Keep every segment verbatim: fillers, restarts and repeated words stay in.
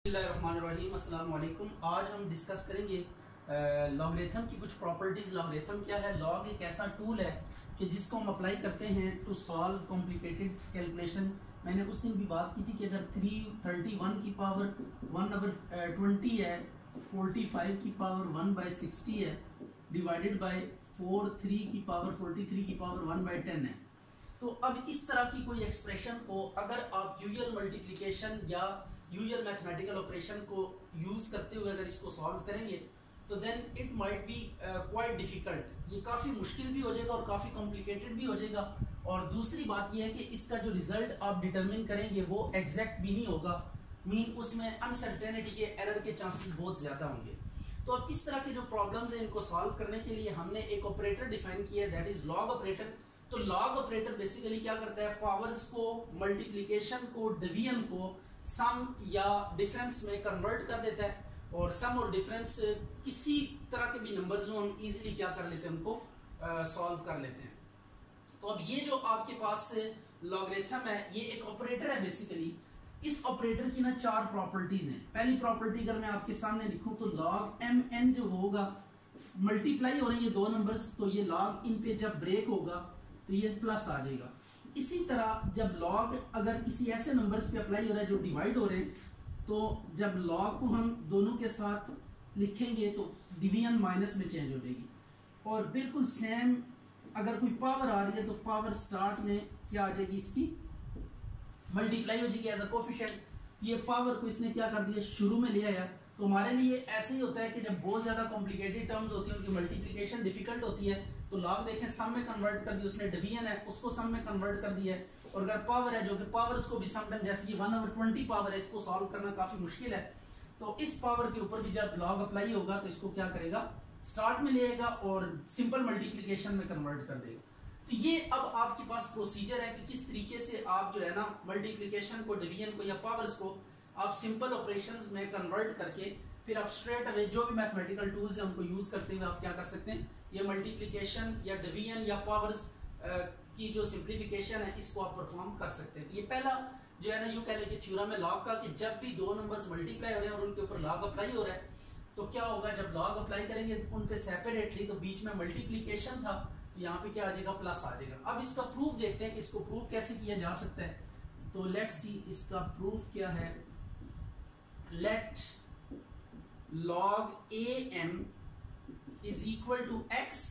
बिस्मिल्लाहिर्रहमानिर्रहीम, अस्सलाम वालेकुम। आज हम डिस्कस करेंगे लॉगरिथम की कुछ प्रॉपर्टीज। लॉगरिथम क्या है? लॉग एक ऐसा टूल है कि जिसको हम अप्लाई करते हैं टू सॉल्व कॉम्प्लिकेटेड कैलकुलेशन। मैंने उस दिन भी बात की थी कि अगर थ्री थर्टी वन की पावर वन अगर ट्वेंटी है, फोर्टी फाइव की पावर वन बाई सिक्सटी है, डिवाइडेड बाई फोर थ्री की पावर फोर्टी थ्री की पावर वन बाई टेन है। तो अब इस तरह की कोई एक्सप्रेशन को अगर आप यूजुअल मल्टीप्लिकेशन या यूजुअल मैथमेटिकल ऑपरेशन को यूज करते हुए अगर इसको सॉल्व करेंगे तो then it might be quite difficult. ये काफी मुश्किल भी हो जाएगा और काफी कॉम्प्लिकेटेड भी हो जाएगा। और दूसरी बात यह है कि इसका जो रिजल्ट आप डिटरमिन करेंगे वो एग्जैक्ट भी नहीं होगा, मीन उसमें अनसर्टेनिटी के एरर के चांसेस बहुत ज्यादा होंगे। तो अब इस तरह के जो प्रॉब्लम्स हैं इनको सॉल्व करने के लिए हमने एक ऑपरेटर डिफाइन किया है, दैट इज लॉग ऑपरेटर। तो लॉग ऑपरेटर बेसिकली क्या करता है? पावर्स को, मल्टीप्लिकेशन को, डिवीजन को सम या डिफरेंस में कन्वर्ट कर देता है, और सम और डिफरेंस किसी तरह के भी नंबर्स हो हम इजीली क्या कर लेते हैं, उनको सॉल्व कर लेते हैं। तो अब ये जो आपके पास लॉगरिथम है ये एक ऑपरेटर है बेसिकली। इस ऑपरेटर की ना चार प्रॉपर्टीज हैं। पहली प्रॉपर्टी अगर मैं आपके सामने लिखूं तो लॉग एम एन जो होगा, मल्टीप्लाई हो रही है दो नंबर्स, तो ये लॉग इन पे जब ब्रेक होगा तो ये प्लस आ जाएगा। इसी तरह जब लॉग अगर किसी ऐसे नंबर्स पे अप्लाई हो रहा है जो डिवाइड हो रहे हैं, तो जब लॉग को हम दोनों के साथ लिखेंगे तो डिवीजन माइनस में चेंज हो जाएगी। और बिल्कुल सेम अगर कोई पावर आ रही है तो पावर स्टार्ट में क्या आ जाएगी, इसकी मल्टीप्लाई हो जाएगी एज अ कोफिशिएंट। ये पावर को इसने क्या कर दिया, शुरू में ले आया। तो हमारे लिए ऐसे ही होता है कि जब बहुत ज्यादा कॉम्प्लिकेटेड टर्म्स होती है, उनकी मल्टीप्लिकेशन डिफिकल्ट होती है, तो लॉग देखें सम में कन्वर्ट कर दिया उसने, डिवीजन है उसको सम में कन्वर्ट कर दिया है। और अगर पावर है जो कि पावर्स को भी समटाइम, जैसे कि वन ओवर ट्वेंटी पावर है, इसको सॉल्व करना काफी मुश्किल है, तो इस पावर के ऊपर भी जब लॉग अप्लाई होगा तो इसको क्या करेगा, स्टार्ट में लेगा और सिंपल मल्टीप्लिकेशन में कन्वर्ट कर देगा। तो ये अब आपके पास प्रोसीजर है कि किस तरीके से आप जो है ना मल्टीप्लिकेशन को, डिवीजन को या पावर्स को आप सिंपल ऑपरेशंस में कन्वर्ट करके फिर आप स्ट्रेट अवे जो भी मैथमेटिकल टूल्स हैं उनको यूज करते हुए आप क्या कर सकते हैं, ये मल्टीप्लिकेशन या डिवीजन या पावर्स की जो सिंप्लीफिकेशन है इसको आप परफॉर्म कर सकते हैं। तो ये पहला जो है ना यूं कह लें कि थ्योरम है लॉग का, कि जब भी दो नंबर्स मल्टीप्लाई हो रहे हैं और उनके ऊपर लॉग अप्लाई हो रहा है तो क्या होगा, जब लॉग अप्लाई करेंगे उन पे सेपरेटली, तो बीच में मल्टीप्लिकेशन था तो यहाँ पे क्या आ जाएगा, प्लस आ जाएगा। अब इसका प्रूफ देखते हैं कि इसको प्रूफ कैसे किया जा सकता है। तो लेट्स सी इसका प्रूफ क्या है। Let log am is equal to x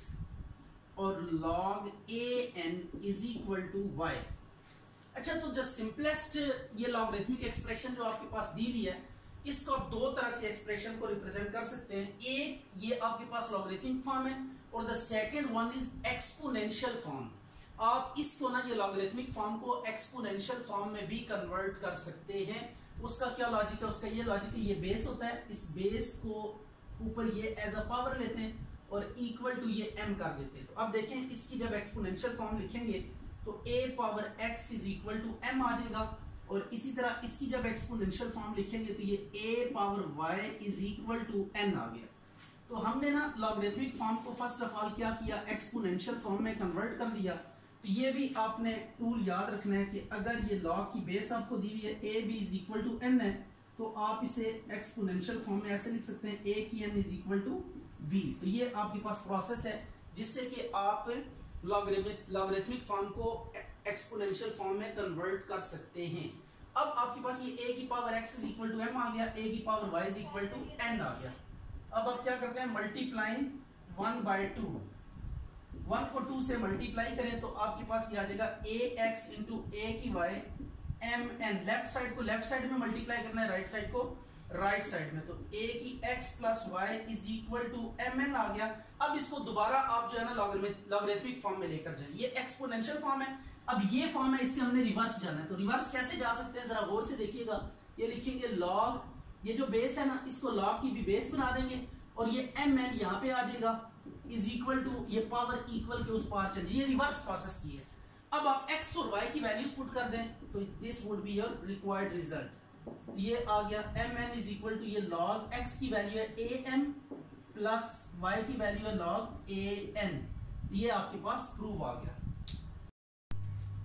और log an is equal to y। अच्छा, तो जो सिंपलेस्ट ये लॉगरिथमिक एक्सप्रेशन जो आपके पास दी हुई है, इसको आप दो तरह से एक्सप्रेशन को रिप्रेजेंट कर सकते हैं। एक ये आपके पास लॉगरिथमिक फॉर्म है और the second one is exponential form. आप इसको ना ये लॉगरिथमिक फॉर्म को एक्सपोनेंशियल फॉर्म में भी कन्वर्ट कर सकते हैं। उसका क्या लॉजिक है? उसका ये लॉजिक है, ये बेस होता है, इस बेस को ऊपर ये एज अ पावर लेते हैं और इक्वल टू ये m कर देते हैं। तो अब देखें इसकी जब एक्सपोनेंशियल फॉर्म लिखेंगे तो a power x is equal to m आ जाएगा, और इसी तरह इसकी जब एक्सपोनेंशियल फॉर्म लिखेंगे तो ये a power y is equal to n आ गया। तो हमने ना लॉगरिथमिक फॉर्म को फर्स्ट ऑफ ऑल क्या किया, एक्सपोनेंशियल फॉर्म में कन्वर्ट कर दिया। तो ये भी आपने टूल याद रखना है कि अगर ये लॉग की बेस आपको दी हुई है a b is equal to n है, तो आप इसे एक्सपोनेंशियल फॉर्म में ऐसे लिख सकते हैं a की n is equal to b। तो ये आपके पास प्रोसेस है जिससे कि आप लॉगरिथमिक फॉर्म को एक्सपोनेंशियल फॉर्म में कन्वर्ट कर सकते हैं। अब आपके पास ये a की power x is equal to m आ गया, a की power y is equal to n आ गया। अब आप क्या करते हैं, multiplying one by two, one को टू से मल्टीप्लाई करें तो आपके पास ये आ जाएगा ए एक्स इंटू ए की y m n. Left side को लेफ्ट साइड में मल्टीप्लाई करना है, राइट साइड को राइट साइड में, तो ए की x plus y is equal to m n आ गया। अब इसको दोबारा आप जो है ना लॉगरिथमिक फॉर्म में लेकर जाए, ये एक्सपोनेंशियल फॉर्म है। अब ये फॉर्म है, इससे हमने रिवर्स जाना है। तो रिवर्स कैसे जा सकते हैं, जरा गौर से देखिएगा। ये लिखेंगे लॉग, ये जो बेस है ना इसको लॉग की भी बेस बना देंगे और ये एम एन यहाँ पे आ जाएगा इज इक्वल टू ये पावर इक्वल के उस पार चल, ये रिवर्स प्रोसेस की है। अब आप x और y की वैल्यूज पुट कर दें तो this would be your required result. ये आ गया mn इज इक्वल टू ये log x की वैल्यू है am प्लस y की वैल्यू है log an। ये आपके पास प्रूव आ गया।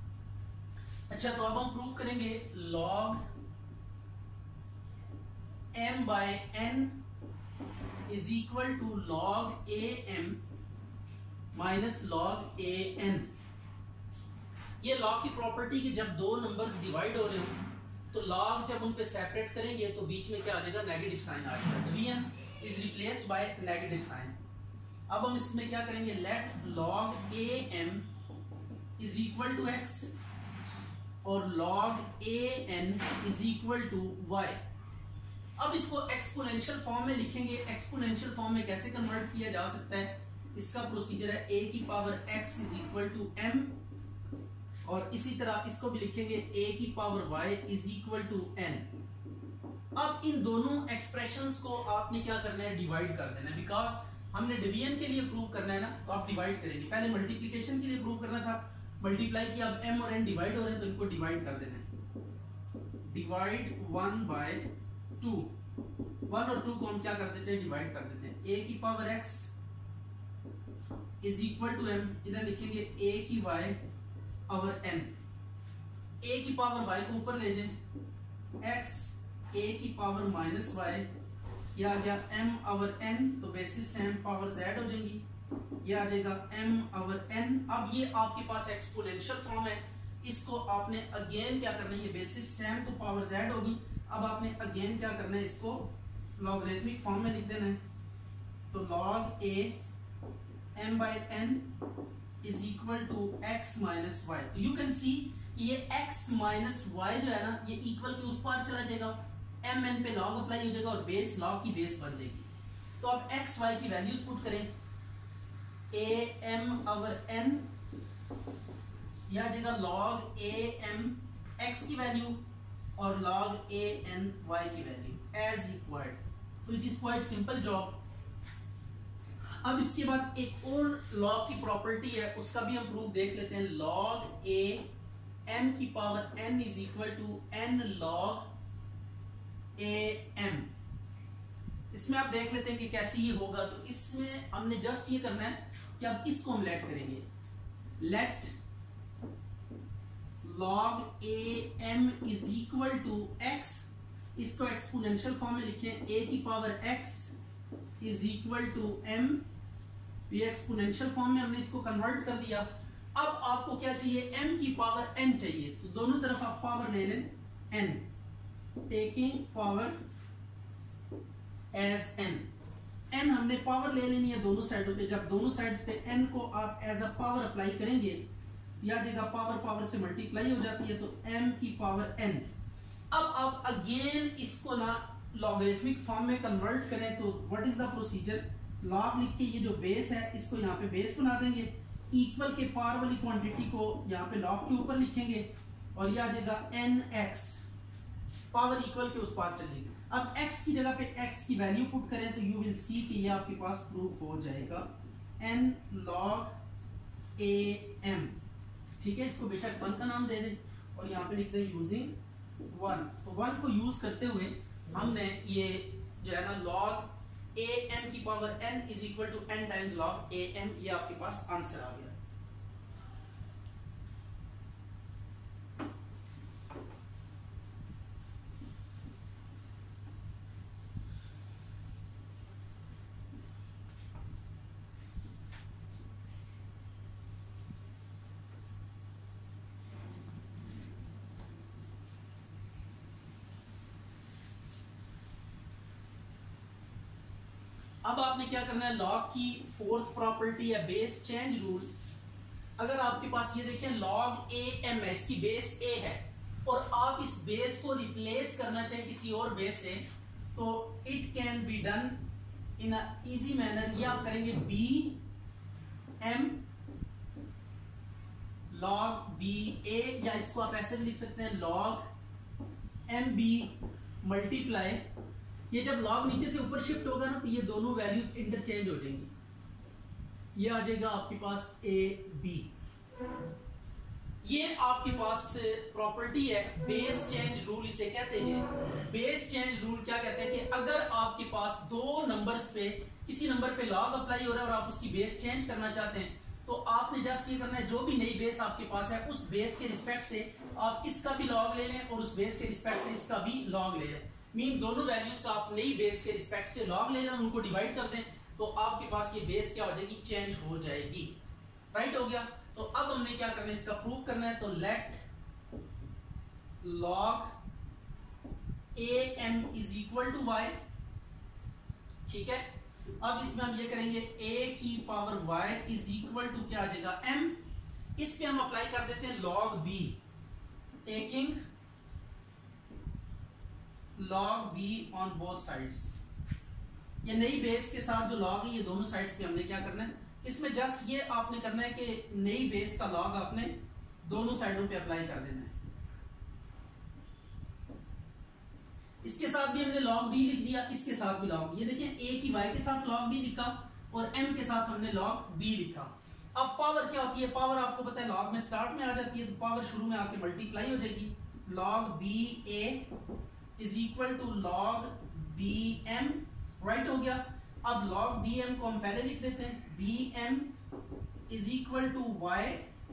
अच्छा, तो अब हम प्रूव करेंगे log m by n is equal to log A m minus log A n. ये लॉग की प्रॉपर्टी कि जब दो नंबर्स डिवाइड हो रहे हो तो लॉग जब उन पे सेपरेट करेंगे तो बीच में क्या आ जाएगा, नेगेटिव साइन आ जाएगा। Division is replaced by negative sign. अब हम इसमें क्या करेंगे, let log A M is equal to X और log A N is equal to Y. अब इसको एक्सपोनेंशियल फॉर्म में लिखेंगे। एक्सपोनेंशियल फॉर्म में कैसे कन्वर्ट किया जा सकता है, इसका प्रोसीजर है a की power x is equal to m, और इसी तरह इसको भी लिखेंगे a की power y is equal to n। अब इन दोनों एक्सप्रेशंस को आपने क्या करना है, डिवाइड कर देना है। बिकॉज हमने डिवीजन के लिए प्रूव करना है ना, तो आप डिवाइड करेंगे। पहले मल्टीप्लीकेशन के लिए प्रूव करना था, मल्टीप्लाई किया, अब m और n डिवाइड हो रहे हैं तो इनको डिवाइड कर देना है। Divide one by two, one और टू को हम क्या कर देते हैं, डिवाइड कर देते हैं। a की power x is equal to m, इधर लिखेंगे a की y और n। a की पावर y को ऊपर ले जाए, x a की पावर माइनस y, यह आ गया m और n, तो बेसिस से m पावर z हो जाएंगी, यह आ जाएगा m और n। अब ये आपके पास एक्सपोनेंशियल फॉर्म है, इसको आपने अगेन क्या करना है, ये बेसिस से m तो पावर z होगी। अब आपने अगेन क्या करना है, इसको लॉगरिथमिक फॉर्म में लिख देना है। तो log a m by n is equal to x minus y। तो यू कैन सी ये x minus y जो है ना, ये इक्वल के उस पार चला जाएगा, m n पे log अप्लाई हो जाएगा और बेस log की बेस बन जाएगी। तो अब x y की वैल्यूज पुट करें, a m over n, यह आ जाएगा log a m x की वैल्यू और log a n y की वैल्यू एज रिक्वायर्ड। तो it is quite simple job. अब इसके बाद एक और लॉग की प्रॉपर्टी है, उसका भी हम प्रूफ देख लेते हैं। log a m की power n is equal to n log a m। इसमें आप देख लेते हैं कि कैसे ये होगा। तो इसमें हमने जस्ट ये करना है कि अब इसको हम लेट करेंगे, let log a m is equal to x। इसको एक्सपोनेंशियल फॉर्म में लिखें, a की power x is equal to m। ये एक्सपोनेंशियल फॉर्म में हमने इसको कन्वर्ट कर दिया। अब आपको क्या चाहिए, m की पावर n चाहिए, तो दोनों तरफ आप पावर ले लें n, taking power as n। n हमने पावर ले लेनी है दोनों साइडों पे। जब दोनों साइड्स पे n को आप एज अ पावर अप्लाई करेंगे, याद रखिएगा पावर पावर से मल्टीप्लाई हो जाती है, तो m की पावर n। अब आप अगेन इसको ना लॉगरिथमिक फॉर्म में कन्वर्ट करें, तो what is the procedure, log लिख के ये जो बेस है इसको यहाँ पे बेस बना देंगे, इक्वल के पार वाली क्वांटिटी को यहाँ पे लॉग के ऊपर लिखेंगे और ये आ जाएगा एन एक्स, पावर इक्वल के उस पार चलेगी। अब x की जगह पे x की वैल्यू पुट करें तो यू विल सी कि ये आपके पास प्रूफ हो जाएगा n log a m। ठीक है, इसको बेशक वन का नाम दे दें और यहाँ पे लिख दें यूजिंग वन। तो वन को यूज करते हुए हमने ये जो है ना log a m की power n is equal to n times log a m, ये आपके पास आंसर आ गया। अब आपने क्या करना है, लॉग की फोर्थ प्रॉपर्टी है बेस चेंज रूल। अगर आपके पास ये देखें log a m है, इसकी बेस a है और आप इस बेस को रिप्लेस करना चाहें किसी और बेस से, तो it can be done in a easy manner. ये आप करेंगे b m log b a, या इसको आप ऐसे भी लिख सकते हैं log m b मल्टीप्लाई। ये जब लॉग नीचे से ऊपर शिफ्ट होगा ना, तो ये दोनों वैल्यूज इंटरचेंज हो जाएंगी। ये आ जाएगा आपके पास a b। ये आपके पास प्रॉपर्टी है बेस चेंज रूल, इसे कहते हैं। बेस चेंज रूल क्या कहते हैं कि अगर आपके पास दो नंबर्स पे किसी नंबर पे लॉग अप्लाई हो रहा है और आप उसकी बेस चेंज करना चाहते हैं, तो आपने जस्ट ये करना है, जो भी नई बेस आपके पास है उस बेस के रिस्पेक्ट से आप इसका भी लॉग ले लें और उस बेस के रिस्पेक्ट से इसका भी लॉग ले लें। मीन दोनों वैल्यूज का आप नई बेस के रिस्पेक्ट से लॉग ले लें, उनको डिवाइड कर दें, तो आपके पास ये बेस क्या हो जाएगी, चेंज हो जाएगी। राइट हो गया। तो अब हमने क्या करना है, इसका प्रूफ करना है। तो let log A M is equal to Y. ठीक है, अब इसमें हम ये करेंगे a की पावर y इज इक्वल टू क्या आ जाएगा, m। इस पे हम अप्लाई कर देते हैं log b, taking log b on both sides. ये नई बेस के साथ जो log है, ये दोनों साइड्स पे हमने क्या करना है, इसमें जस्ट ये आपने करना है कि नई बेस का log आपने दोनों साइडों पे अप्लाई कर देना है। इसके साथ भी हमने log b लिख दिया, इसके साथ भी log, ये देखिए a की y के साथ log b लिखा और m के साथ हमने log b लिखा। अब पावर क्या होती है, पावर आपको पता है log में स्टार्ट में आ जाती है, तो पावर शुरू में आके मल्टीप्लाई हो जाएगी। log ba is equal to log bm। Right हो गया। अब log bm को हम पहले लिख देते हैं, bm is equal to y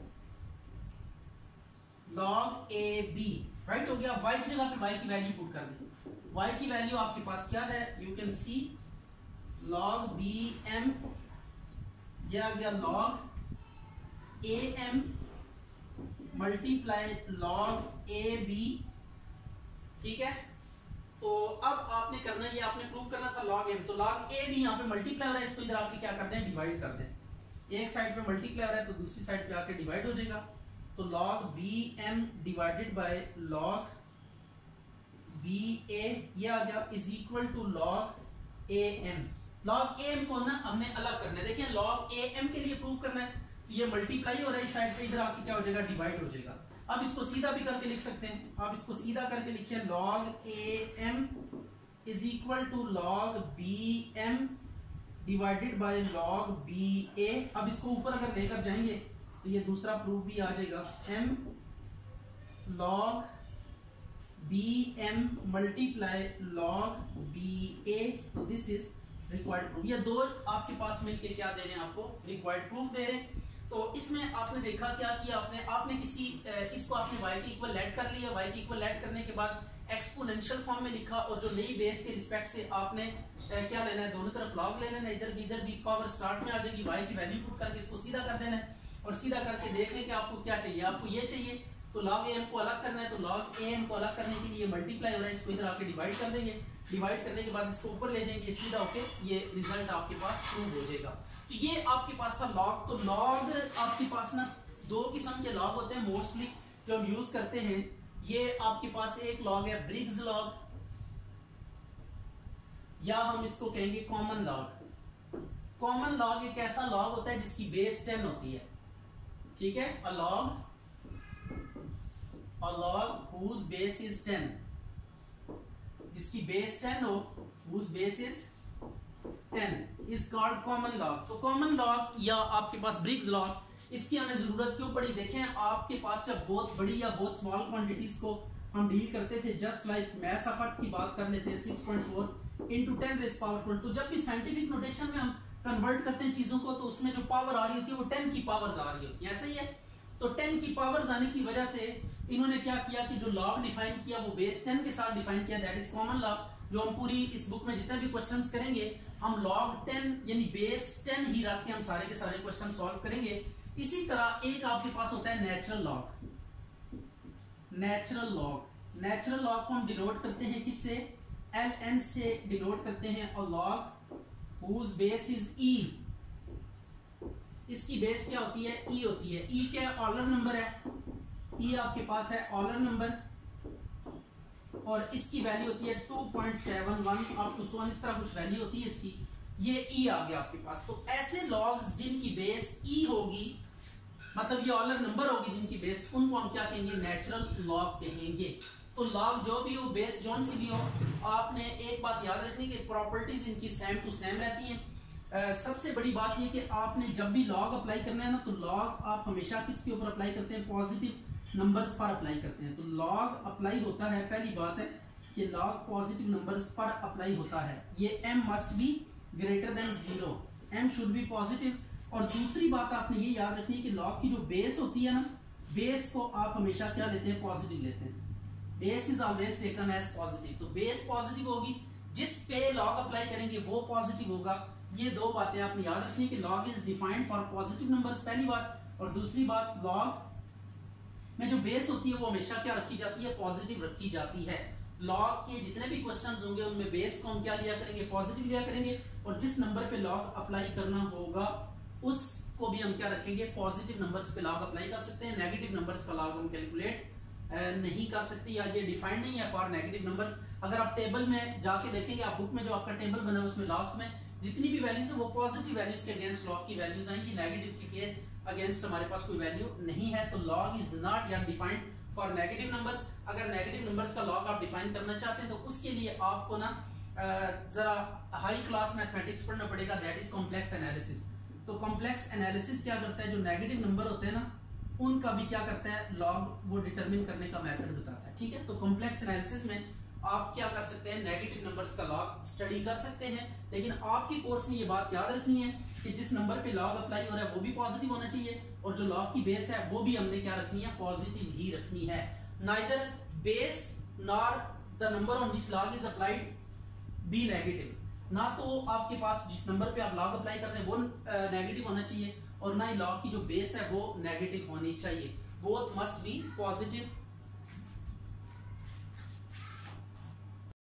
log ab। Right हो गया। y की जगह पे y की वैल्यू पुट कर दें। y की वैल्यू आपके पास क्या है, you can see log bm, यह आ गया log am multiply log ab। ठीक है, तो अब आपने करना, ये आपने प्रूव करना था log m, तो log ab यहाँ पे मल्टीप्लाई हो रहा है, इसको इधर आके क्या करते हैं, डिवाइड कर दें। एक साइड पे मल्टीप्लाई हो रहा है तो दूसरी साइड पे आके डिवाइड हो जाएगा। तो log bm divided by log ba, ये आ गया is equal to log am। log am को ना हमने अलग करना है। देखिए log am के लिए प्रूव करना है, तो ये मल्टीप्लाई हो रहा है इस साइड पे, इधर आके क्या हो जाएगा, डिवाइड हो जाएगा। अब इसको सीधा भी करके लिख सकते हैं, आप इसको सीधा करके लिखिए log am is equal to log bm divided by log ba। अब इसको ऊपर अगर लेकर जाएंगे तो ये दूसरा प्रूफ भी आ जाएगा, m log bm multiply log ba। तो दिस इज रिक्वायर्ड प्रूफ। ये दो आपके पास मिलके क्या दे रहे हैं, आपको रिक्वायर्ड प्रूफ दे रहे हैं। तो इसमें आपने देखा क्या किया, आपने आपने किसी इसको आपने y के इक्वल ऐड कर लिया, y के इक्वल ऐड करने के बाद एक्सपोनेंशियल फॉर्म में लिखा, और जो नई बेस के रिस्पेक्ट से आपने क्या लेना है, दोनों तरफ log ले लेना है, इधर भी इधर भी पावर स्टार्ट में आ जाएगी, y की वैल्यू पुट करके इसको सीधा कर देना है, और सीधा करके देख लें कि आपको क्या चाहिए। आपको ये चाहिए तो log am को अलग करना है, तो log am को अलग करने के लिए मल्टीप्लाई हो रहा है, इसको इधर आके डिवाइड कर देंगे, डिवाइड करने के बाद इसको ऊपर ले जाएंगे, सीधा होके ये रिजल्ट आपके पास प्रूव हो जाएगा। तो ये आपके पास था log। तो log आपके पास ना दो किस्म के log होते हैं मोस्टली जो हम यूज करते हैं। ये आपके पास एक log है ब्रिग्स log, या हम इसको कहेंगे कॉमन log। कॉमन log एक ऐसा log होता है जिसकी बेस टेन होती है। ठीक है, a log a log whose base is ten, जिसकी बेस टेन हो, whose base is ten is called common log। तो common log या आपके पास ब्रिग्स log, इसकी हमें जरूरत क्यों पड़ी, देखें आपके पास जब बहुत बड़ी या बहुत स्मॉल क्वांटिटीज को हम डील करते थे, जस्ट लाइक मैथ अफर्ट की बात कर लेते हैं, six point four into ten raise power twenty. तो जब भी साइंटिफिक नोटेशन में हम कन्वर्ट करते हैं चीजों को, तो उसमें जो पावर आ रही होती है वो टेन की पावर्स आ रही होती है, ऐसा ही है। तो टेन की पावर्स आने की वजह से इन्होंने क्या किया कि जो लॉग डिफाइन किया वो बेस टेन के साथ डिफाइन किया, दैट इज कॉमन लॉग। जो हम पूरी इस बुक में जितने भी क्वेश्चंस करेंगे, हम लॉग टेन यानी बेस टेन ही रख के हम सारे के सारे क्वेश्चन सॉल्व करेंगे। इसी तरह एक आपके पास होता है natural log. Natural log natural log को हम डिनोट करते हैं किससे, एल एन से डिनोट करते हैं, और log whose base is E, इसकी बेस क्या होती है, ई होती है। ई क्या है, ऑलर नंबर है, ई आपके पास है ऑलर नंबर, और इसकी वैल्यू होती है two point seven one up to one, इस तरह कुछ वैल्यू होती है इसकी। ये ई आ गया आपके पास। तो ऐसे लॉग्स जिनकी बेस ई होगी, मतलब ये ऑलर नंबर होगी जिनकी बेस, उनको हम क्या कहेंगे, नेचुरल लॉग कहेंगे। तो लॉग जो भी हो, बेस जौन सी भी हो, आपने एक बात याद रखनी कि प्रॉपर्टीज इनकी सेम टू सेम रहती हैं। Uh, सबसे बड़ी बात ये कि आपने जब भी लॉग अप्लाई करना है ना, तो लॉग आप हमेशा किसके ऊपर अप्लाई करते हैं, पॉजिटिव नंबर्स पर अप्लाई करते हैं। तो लॉग अप्लाई होता है, पहली बात है कि लॉग पॉजिटिव नंबर्स पर अप्लाई होता है। ये m must be greater than zero, m should be positive. और दूसरी बात आपने ये याद रखनी है कि लॉग की जो बेस होती है ना, बेस को आप हमेशा क्या लेते हैं, पॉजिटिव लेते हैं। Base is always taken as positive, तो बेस पॉजिटिव होगी, जिस पे लॉग अप्लाई करेंगे वो पॉजिटिव होगा। ये दो बातें आपने याद रखनी कि log is defined for positive numbers, पहली बात, और दूसरी बात लॉग में जो बेस होती है वो हमेशा क्या रखी जाती है, पॉजिटिव रखी जाती है। लॉग के जितने भी क्वेश्चंस होंगे उनमें बेस को हम क्या लिया करेंगे, पॉजिटिव लिया करेंगे, और जिस नंबर पे लॉग अप्लाई करना होगा उसको भी हम क्या रखेंगे, पॉजिटिव नंबर्स पे लॉग अप्लाई कर सकते हैं। नेगेटिव नंबर्स का लॉग हम कैलकुलेट नहीं कर सकते, या ये डिफाइंड नहीं है फॉर नेगेटिव नंबर्स। अगर आप टेबल में जाके देखेंगे, आप बुक में जो आपका टेबल बना है उसमें लास्ट में जितनी भी वैल्यूज है वो पॉजिटिव वैल्यूज के अगेंस्ट लॉग की वैल्यूज आएंगी, नेगेटिव के अगेंस्ट हमारे पास कोई वैल्यू नहीं है। तो log is not yet defined for negative numbers. अगर नेगेटिव नंबर्स का लॉग आप डिफाइन करना चाहते हैं तो उसके लिए आपको ना जरा हाई क्लास मैथमेटिक्स पढ़ना पड़ेगा, दैट इज कॉम्प्लेक्स एनालिसिस। तो कॉम्प्लेक्स एनालिसिस क्या करता है, जो नेगेटिव नंबर होते हैं ना उनका भी क्या करता है, लॉग वो डिटरमिन करने का मेथड बताता है, ठीक है। तो कॉम्प्लेक्स एनालिसिस में आप क्या कर सकते हैं, नेगेटिव नंबर्स का लॉग स्टडी कर सकते हैं, लेकिन आपके कोर्स में ये बात याद रखनी है कि जिस नंबर पे लॉग अप्लाई हो रहा है वो भी पॉजिटिव होना चाहिए, और जो लॉग की बेस है वो भी हमने क्या रखनी है, पॉजिटिव ही रखनी है। Neither base nor the number on which log is applied be negative, ना तो आपके पास जिस नंबर पे आप लॉग अप्लाई कर रहे हैं वो नेगेटिव होना चाहिए, और ना ही लॉग की जो बेस है वो नेगेटिव होनी चाहिए, बोथ मस्ट बी पॉजिटिव